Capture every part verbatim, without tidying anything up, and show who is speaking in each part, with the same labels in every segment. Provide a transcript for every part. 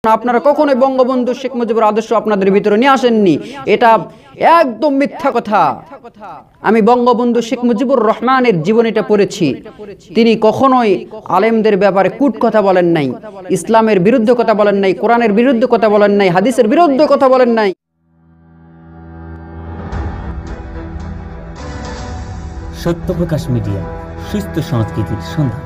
Speaker 1: আপনারা কখনোই বঙ্গবন্ধু শেখ মুজিবুর আদর্শ আপনাদের ভিতরে নিয়ে আসেননি, এটা একদম মিথ্যা কথা। আমি বঙ্গবন্ধু শেখ মুজিবুর রহমানের জীবনীটা পড়েছি। তিনি কখনোই আলেমদের ব্যাপারে কূট কথা বলেন নাই, ইসলামের বিরুদ্ধে কথা বলেন নাই, কোরআনের বিরুদ্ধে কথা বলেন নাই, হাদিসের বিরুদ্ধে কথা বলেন নাই।
Speaker 2: সত্যপ্রকাশ মিডিয়া, সুস্থ সংস্কৃতির সন্ধান।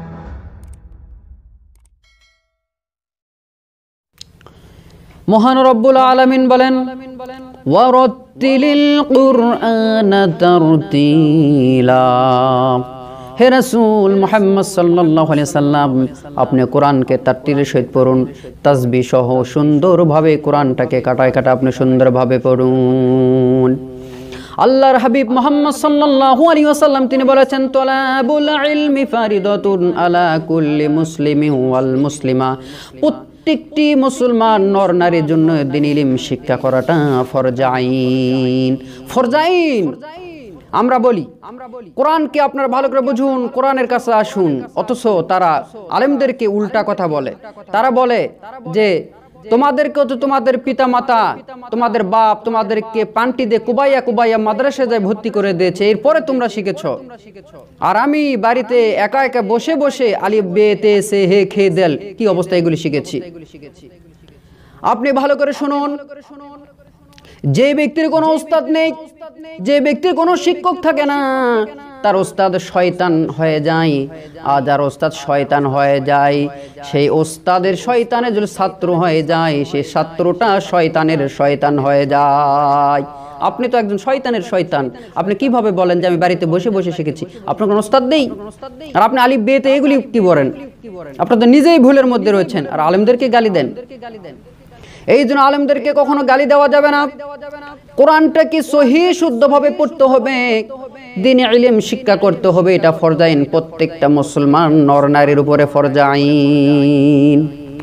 Speaker 1: মহান রব্বুল আলামিন বলেন, ওয়ারাত্তিলিল কুরআনা তারতিলা। হে রাসূল মুহাম্মদ সাল্লাল্লাহু আলাইহি সাল্লাম, আপনি কোরআনকে তারতিলের সহিত পড়ুন, তাসবিহ সহ সুন্দরভাবে কোরআনটাকে কাটায় কাটা আপনি সুন্দরভাবে পড়ুন। আল্লাহর হাবিব মুহাম্মদ সাল্লাল্লাহু আলাইহি ওয়াসাল্লাম তিনি বলেছেন, তালাবুল ইলমি ফারিদাতুন আলা কুল্লি মুসলিমিন ওয়াল মুসলিমা। প্রত্যেকটি মুসলমান নর নারীর জন্য দ্বীন ইলম শিক্ষা করাটা ফরজ আইন। ফরজ আইন আমরা বলি, কোরআনকে আপনারা ভালো করে বুঝুন, কোরআনের কাছে আসুন, অথচ তারা আলেমদেরকে উল্টা কথা বলে। তারা বলে যে তোমাদেরকেও তো তোমাদের পিতা মাতা, তোমাদের বাপ তোমাদেরকে পান্টি দিয়ে কুবাইয়া কুবাইয়া মাদ্রাসায় যায় ভর্তি করে দিয়েছে, এরপরে তোমরা শিখেছ। আর আমি বাড়িতে একা একা বসে বসে আলিফ বে তে সে হে খে দেল কি অবস্থা এগুলি শিখেছি। আপনি ভালো করে শুনুন, যে ব্যক্তির কোনো ওস্তাদ নেই, যে ব্যক্তির কোনো শিক্ষক থাকে না, তার ওস্তাদ শয়তান হয়ে যায়। আর যার ওস্তাদ শয়তান হয়ে যায়, সেই ওস্তাদের শয়তানের যদি ছাত্র হয়ে যায়, সেই ছাত্রটা শয়তানের শয়তান হয়ে যায়। আপনি তো একজন শয়তানের শয়তান। আপনি কিভাবে বলেন যে আমি বাড়িতে বসে বসে শিখেছি? আপনার কোনো ওস্তাদ নেই, আর আপনি আলিফ বে তে এগুলি কি বলেন? আপনারা তো নিজেই ভুলের মধ্যে রয়েছেন, আর আলেমদেরকে গালি দেন। এই জন্য আলেমদেরকে কখনো গালি দেওয়া যাবে না। কোরআনটাকে সহি শুদ্ধভাবে পড়তে হবে, দ্বীনে ইলম শিক্ষা করতে হবে, এটা ফরজ আইন, প্রত্যেকটা মুসলমান নর নারীর উপরে ফরজ আইন।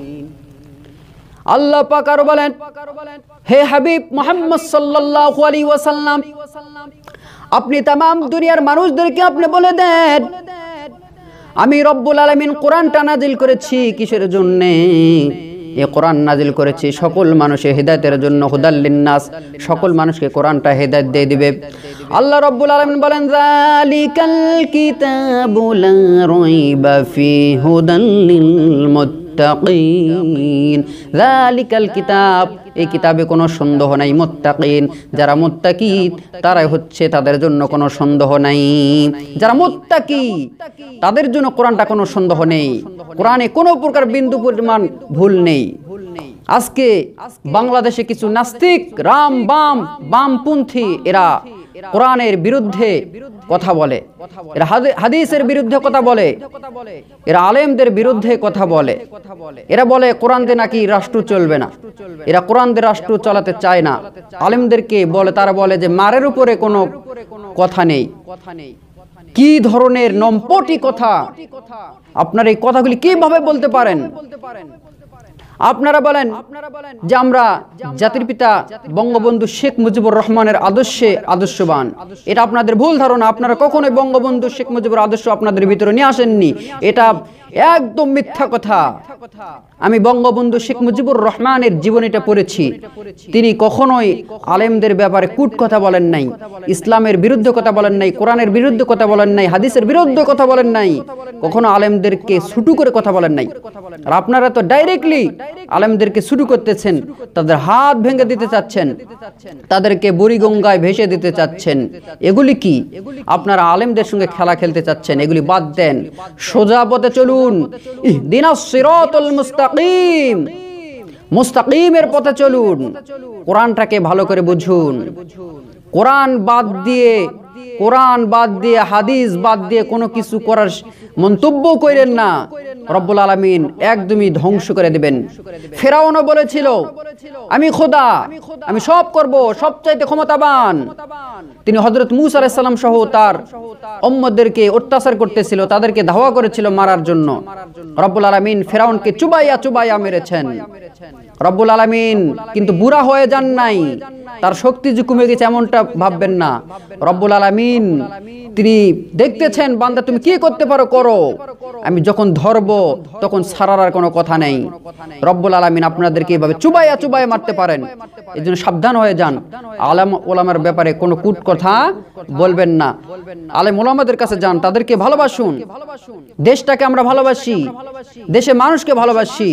Speaker 1: আল্লাহ পাক আরো বলেন, হে হাবিব মুহাম্মদ সাল্লাল্লাহু আলাইহি ওয়াসাল্লাম, আপনি तमाम দুনিয়ার মানুষদেরকে আপনি বলে দেন, আমি রব্বুল আলামিন কোরআনটা নাজিল করেছি কিসের জন্য? এই কোরআন নাজিল করেছি সকল মানুষের হেদায়েতের জন্য, হুদাল লিন্নাস, সকল মানুষকে কোরআনটা হেদায়েত দিয়ে দিবে। আল্লাহ রাব্বুল আলামিন বলেন, যালিকাল কিতাবু লা রাইবা ফিহি হুদাল লিল মুত্তাকিন। যালিকাল কিতাব, এই কিতাবে কোনো সন্দেহ নাই। মুত্তাকিন, যারা মুত্তাকি তারাই হচ্ছে, তাদের জন্য কোনো সন্দেহ নাই। যারা মুত্তাকি তাদের জন্য কোরআনটা কোনো সন্দেহ নেই, কোরআনে কোনো প্রকার বিন্দু পরিমাণ ভুল নেই। আজকে বাংলাদেশে কিছু নাস্তিক, রাম বাম বামপন্থী, এরা কোরআনের বিরুদ্ধে কথা বলে, এরা হাদিসের বিরুদ্ধে কথা বলে, এরা আলেমদের বিরুদ্ধে কথা বলে। এরা বলে কোরআন দিয়ে নাকি রাষ্ট্র চলবে না, এরা কোরআন দিয়ে রাষ্ট্র চালাতে চায় না। আলেমদেরকে বলে, তারা বলে যে মারের উপরে কোনো কথা নেই। কি ধরনের নম্পটি কথা! আপনার এই কথাগুলি কিভাবে বলতে পারেন? আপনারা বলেন যে আমরা জাতির পিতা বঙ্গবন্ধু শেখ মুজিবুর রহমানের আদর্শে আদর্শবান, এটা আপনাদের ভুল ধারণা। আপনারা কখনোই বঙ্গবন্ধু শেখ মুজিবুর আদর্শ আপনাদের ভিতরে নিয়ে আসেননি, এটা একদম মিথ্যা কথা। আমি বঙ্গবন্ধু শেখ মুজিবুর রহমানের জীবনীটা পড়েছি। তিনি কখনোই আলেমদের ব্যাপারে কূট কথা বলেন নাই, ইসলামের বিরুদ্ধে কথা বলেন নাই, কোরআনের বিরুদ্ধে কথা বলেন নাই, হাদিসের বিরুদ্ধে কথা বলেন নাই, কখনো আলেমদেরকে ছুটু করে কথা বলেন নাই। আর আপনারা তো ডাইরেক্টলি আলেমদেরকে ছুটু করতেছেন, তাদের হাত ভেঙে দিতে চাচ্ছেন, তাদেরকে বুড়িগঙ্গায় ভেসে দিতে চাচ্ছেন। এগুলি কি? আপনারা আলেমদের সঙ্গে খেলা খেলতে চাচ্ছেন, এগুলি বাদ দেন, সোজা পথে চলুন। ইহদিনাস সিরাতাল মুস্তাকিম, মুস্তাকিমের পথে চলুন। কোরআনটাকে ভালো করে বুঝুন। কোরআন বাদ দিয়ে, কোরআন বাদ দিয়ে, হাদিস বাদ দিয়ে কোনো কিছু করার মন্তব্য করেন না, রব্বুল আলামিন একদমই ধ্বংস করে দিবেন। ফেরাউনও বলেছিল আমি খোদা, আমি সব করব, সবচাইতে ক্ষমতাবান। তিনি হযরত মূসা আলাইহিস সালাম সহ তার উম্মতদেরকে অত্যাচার করতেছিল, তাদেরকে ধাওয়া করেছিল মারার জন্য। রব্বুল আলামিন ফেরাউনকে চুবাইয়া চুবাইয়া মেরেছেন। রব্বুল আলামিন কিন্তু বুড়া হয়ে যান নাই, তার শক্তি যে কমে গেছে এমনটা ভাববেন না। রব্বুল আলামিন আলামিন তিনি দেখতেছেন বান্দা তুমি কি করতে পারো করো, আমি যখন ধরব তখন ছাড়ার কোনো কথা নেই। রব্বুল আলামিন আপনাদেরকে এভাবে চুবাইয়া চুবাইয়া মারতে পারেন, এই জন্য সাবধান হয়ে যান। আলেম ওলামার ব্যাপারে কোনো কুট কথা বলবেন না। আলেম ওলামাদের কাছে যান, তাদেরকে ভালোবাসুন। দেশটাকে আমরা ভালোবাসি, দেশে মানুষকে ভালোবাসি।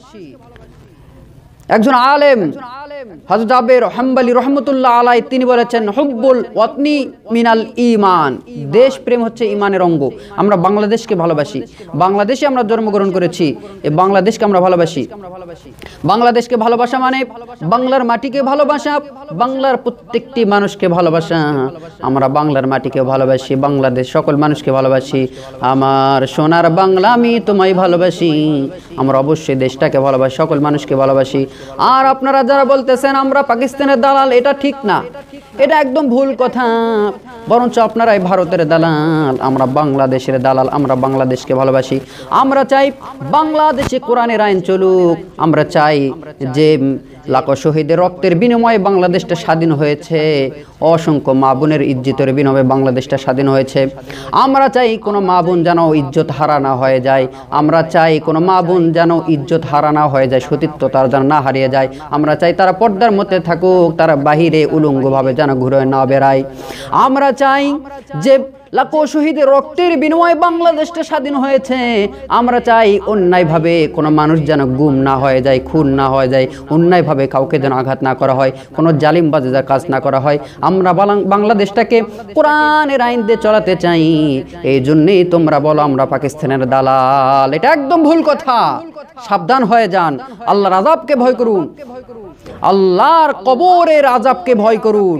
Speaker 1: একজন আলেম হযরত আবের হাম্বলি রহমতুল্লাহ আলাই তিনি বলেছেন হুব্বুল ওয়াতনি মিনাল ঈমান, দেশ প্রেম হচ্ছে ঈমানের অঙ্গ। আমরা বাংলাদেশকে ভালোবাসি, বাংলাদেশে আমরা জন্মগ্রহণ করেছি, এই বাংলাদেশকে আমরা ভালোবাসি। বাংলাদেশকে ভালোবাসা মানে বাংলার মাটিকে ভালোবাসা, বাংলার প্রত্যেকটি মানুষকে ভালোবাসা। আমরা বাংলার মাটিকে ভালোবাসি, বাংলাদেশ সকল মানুষকে ভালোবাসি। আমার সোনার বাংলা আমি তোমায় ভালোবাসি। আমরা অবশ্যই দেশটাকে ভালোবাসি, সকল মানুষকে ভালোবাসি। আর আপনারা যারা বলতেছেন আমরা পাকিস্তানের দালাল, এটা ঠিক না, এটা একদম ভুল কথা। বরঞ্চ আপনারাই ভারতের দালাল, আমরা বাংলাদেশের দালাল। আমরা বাংলাদেশকে ভালোবাসি। আমরা চাই বাংলাদেশে কোরআনের আইন চলুক। আমরা চাই যে লাখো শহীদের রক্তের বিনিময়ে বাংলাদেশটা স্বাধীন হয়েছে, অসংখ্য মা বোনের ইজ্জতের বিনিময়ে বাংলাদেশটা স্বাধীন হয়েছে। আমরা চাই কোনো মা বোন যেন ইজ্জত হারা না হয়ে যায়। আমরা চাই কোনো মা বোন যেন ইজ্জত হারা না হয়ে যায়, সতীত্ব তার যেন না হারিয়ে যায়। আমরা চাই তারা পর্দার মধ্যে থাকুক, তারা বাহিরে উলঙ্গভাবে যেন ঘুরে না বেড়ায়। আমরা চাই যে লাখো শহীদের রক্তের বিনিময়ে বাংলাদেশটা স্বাধীন হয়েছে। আমরা চাই অন্যায়ভাবে কোনো মানুষ যেন গুম না হয়ে যায়, খুন না হয়ে যায়, অন্যায়ভাবে কাউকে যেন আঘাত না করা হয়, কোনো জালিমবাজে কাজ না করা হয়। আমরা বাংলাদেশটাকে কোরআনের আইন দিয়ে চলাতে চাই। এই জন্যই তোমরা বলো আমরা পাকিস্তানের দালাল, এটা একদম ভুল কথা। সাবধান হয়ে যান, আল্লাহর আযাবকে ভয় করুন, আল্লাহর কবরের আযাবকে ভয় করুন।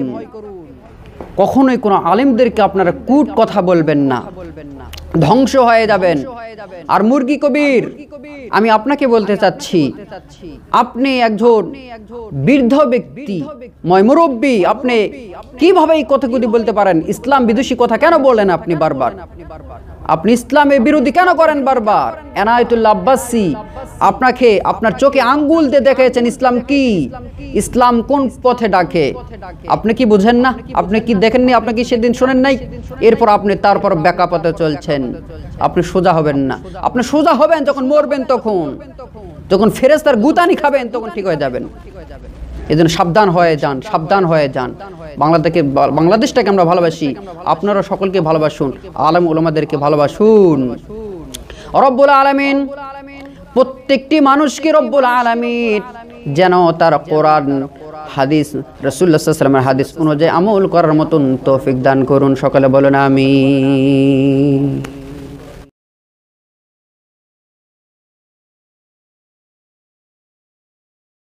Speaker 1: কখনোই কোনো আলেমদেরকে আপনারা কূট কথা বলবেন না, ধ্বংস হয়ে যাবেন। আর মুরগি কবির, আমি আপনাকে বলতে চাচ্ছি, আপনি একজন বৃদ্ধ ব্যক্তি, মুরব্বী, আপনি কিভাবে এই কথাগুলি বলতে পারেন? ইসলাম বিদ্বেষী কথা কেন বলেন আপনি বারবার? আপনি ইসলামের বিরোধী কেন করেন বারবার? এনায়েতুল্লাহ আব্বাসী আপনাকে আপনার চোখে আঙ্গুল দিয়ে দেখিয়েছেন ইসলাম কি, ইসলাম কোন পথে ডাকে। আপনি কি বুঝেন না? আপনি কি দেখেননি? আপনি কি সেদিন শোনেন নাই? এরপর আপনি তারপর ব্যাকা পথে চলছেন। আপনি সোজা হবেন না। আপনি সোজা হবেন যখন মরবেন, তখন যখন ফেরেশতার গুতানি খাবেন তখন ঠিক হয়ে যাবেন। এজন্য সাবধান হয়ে যান, সাবধান হয়ে যান। বাংলাদেশকে বাংলাদেশটাকে আমরা ভালোবাসি, আপনারা সকলকে ভালোবাসুন, আলেম ওলামাদেরকে ভালোবাসুন। রব্বুল আলামিন প্রত্যেকটি মানুষকে রব্বুল আলামিন যেন তার কোরআন হাদিস রাসূলুল্লাহ সাল্লাল্লাহু আলাইহি ওয়াসাল্লামের হাদিস অনুযায়ী আমল করার মতন তৌফিক দান করুন। সকলে বলুন আমিন।